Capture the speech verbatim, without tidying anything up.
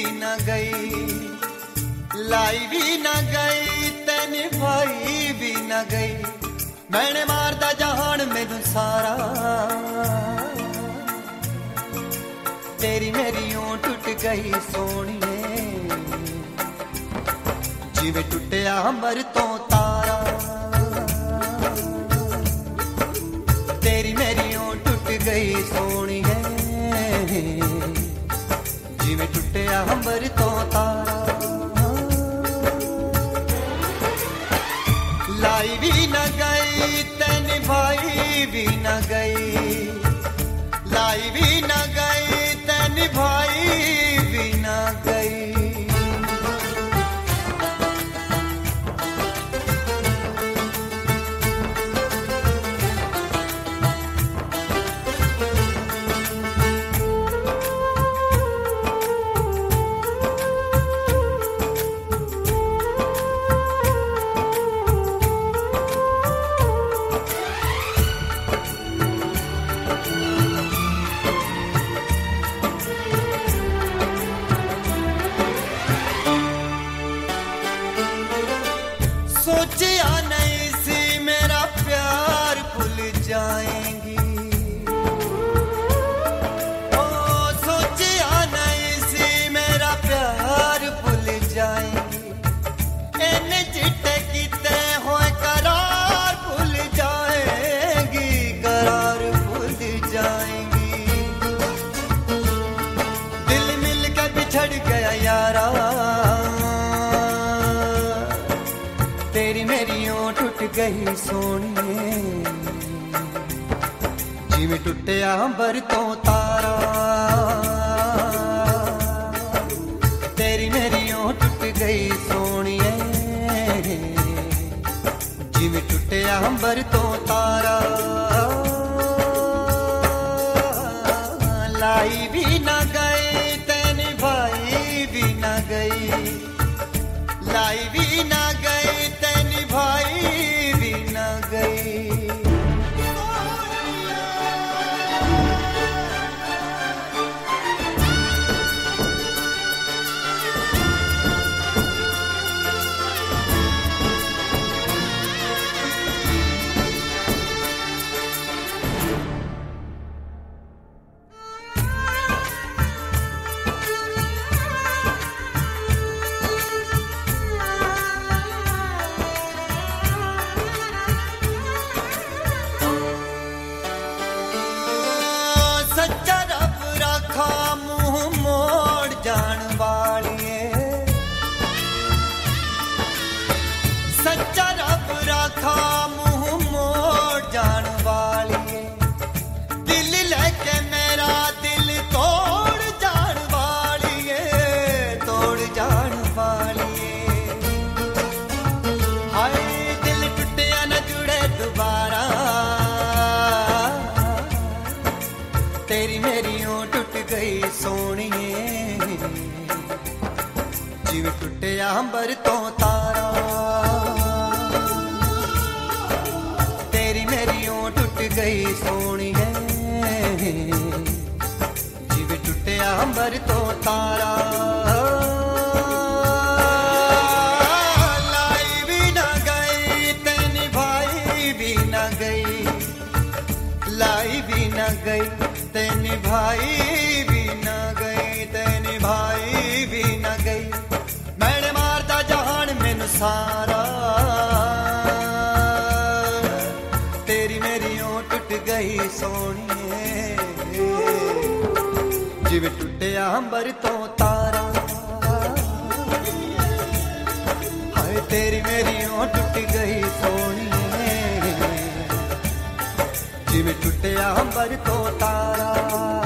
न गई, लाई भी न गई ते निभाई भी न गई। मैंने मारदा जहान मैनू सारा, तेरी मेरी ऊं टुट गई सोनिए, जिवें टुटिया अंबर तो तारा। तेरी मेरी ऊं टुट गई सोनिए, जिवें टुटिया अंबर तो तारा। लाई भी न गई ते निभाई भी न गई, लाई भी न गई ते निभाई भी न गई। सोचिया नहीं सी मेरा प्यार भूल जाएंगी, ओ सोचिया नहीं सी मेरा प्यार भूल जाएंगी। इन्ने चिट्टे कीते होए करार भूल जाएंगी, करार भूल जाएंगी। दिल मिल के बिछड़ गया यारा, तेरी मेरी ऊं टुट गई सोनिए, जिवें टुटिया अंबर तो तारा। तेरी मेरी ऊं टुट गई सोनिए, जिवें टुटिया अंबर तो तारा। लाई भी न गई ते निभाई भी न गई, लाई भी न गई ते निभाई भी न गई। सच्चा रब रखा मुंह मोड़ जान वालिए, सच्चा रब रखा मुंह मोड़ जान वालिए। दिल लेके मेरा दिल तोड़ जान वालिए, तोड़ जान वालिए। हाय दिल टुटिया न जुड़े दोबारा, तेरी मेरी ऊं टुट गई सोनिए, जिवें टुटिया अंबर तो तारा। तेरी मेरी ऊं टुट गई सोनिए, जिवें टुटिया अंबर तो तारा। लाई भी न गई ते निभाई भी न गई, लाई भी न गई ते निभाई भी न गई, ते निभाई भी न गई। मैंने मारदा जहान मैनू सारा, तेरी मेरी ऊं टुट गई सोनिए, जिवें टुटिया अंबर तो तारा। हाय तेरी मेरी ऊं टुट गई सोनिए, जिवें टुटिया अंबर तो तारा।